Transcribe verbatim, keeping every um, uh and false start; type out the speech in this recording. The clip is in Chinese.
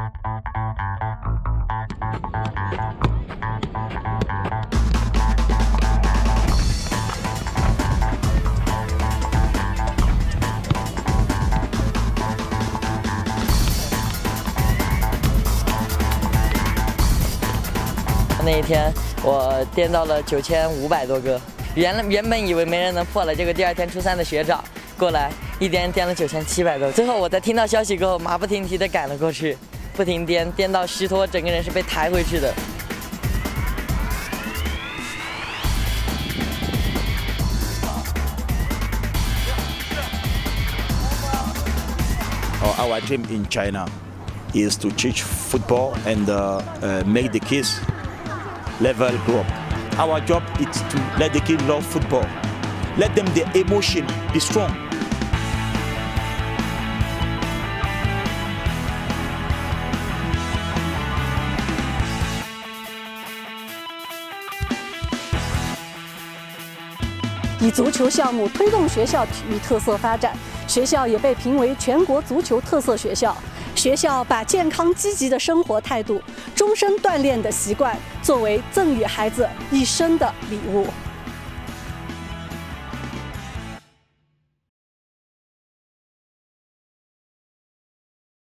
那一天我颠到了九千五百多个，原原本以为没人能破了，结果第二天初三的学长过来一颠颠了九千七百多，最后我在听到消息过后马不停蹄地赶了过去，不停颠，颠到虚脱，整个人是被抬回去的。 Our dream in China is to teach football and uh, uh, make the kids level grow up. Our job is to let the kids love football, let them the emotion be strong. 以足球项目推动学校体育特色发展，学校也被评为全国足球特色学校。学校把健康积极的生活态度、终身锻炼的习惯作为赠予孩子一生的礼物。